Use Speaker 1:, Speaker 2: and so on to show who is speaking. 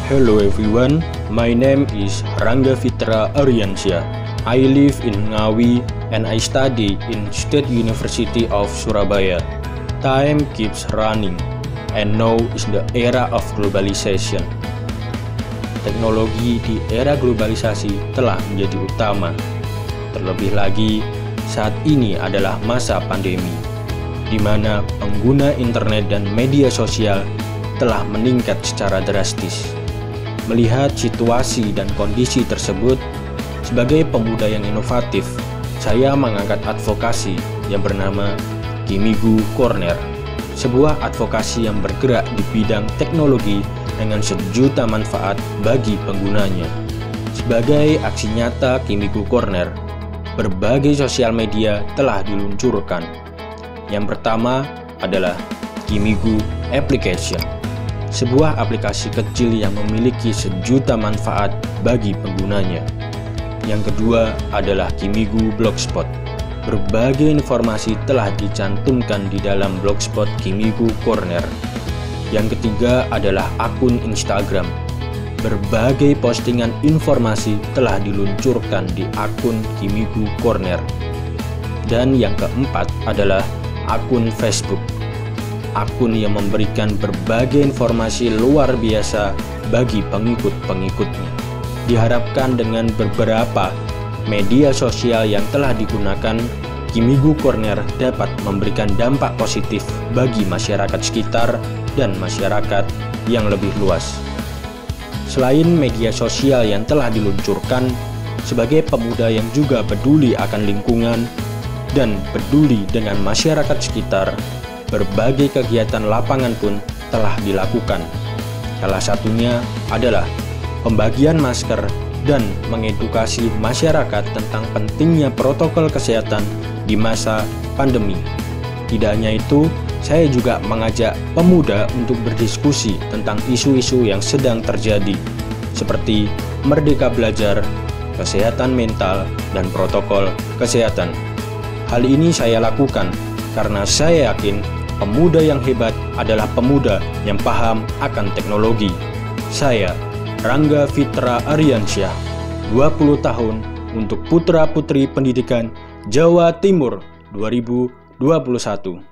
Speaker 1: Hello everyone, my name is Rangga-Kab. I live in Ngawi and I study in State University of Surabaya. Time keeps running and now is the era of globalization. Teknologi di era globalisasi telah menjadi utama. Terlebih lagi, saat ini adalah masa pandemi, di mana pengguna internet dan media sosial telah meningkat secara drastis. Melihat situasi dan kondisi tersebut, sebagai pemuda yang inovatif, saya mengangkat advokasi yang bernama KIMIGU Corner, sebuah advokasi yang bergerak di bidang teknologi dengan sejuta manfaat bagi penggunanya. Sebagai aksi nyata KIMIGU Corner, berbagai sosial media telah diluncurkan. Yang pertama adalah KIMIGU Application, sebuah aplikasi kecil yang memiliki sejuta manfaat bagi penggunanya. Yang kedua adalah KIMIGU Blogspot. Berbagai informasi telah dicantumkan di dalam blogspot KIMIGU Corner. Yang ketiga adalah akun Instagram. Berbagai postingan informasi telah diluncurkan di akun KIMIGU Corner. Dan yang keempat adalah akun Facebook. Akun yang memberikan berbagai informasi luar biasa bagi pengikut-pengikutnya. Diharapkan dengan beberapa media sosial yang telah digunakan, KIMIGU Corner dapat memberikan dampak positif bagi masyarakat sekitar dan masyarakat yang lebih luas. Selain media sosial yang telah diluncurkan, sebagai pemuda yang juga peduli akan lingkungan dan peduli dengan masyarakat sekitar, berbagai kegiatan lapangan pun telah dilakukan. Salah satunya adalah pembagian masker dan mengedukasi masyarakat tentang pentingnya protokol kesehatan di masa pandemi. Tidak hanya itu, saya juga mengajak pemuda untuk berdiskusi tentang isu-isu yang sedang terjadi, seperti merdeka belajar, kesehatan mental, dan protokol kesehatan. Hal ini saya lakukan karena saya yakin pemuda yang hebat adalah pemuda yang paham akan teknologi. Saya, Rangga-Kab, 20 tahun untuk putra-putri pendidikan Jawa Timur 2021.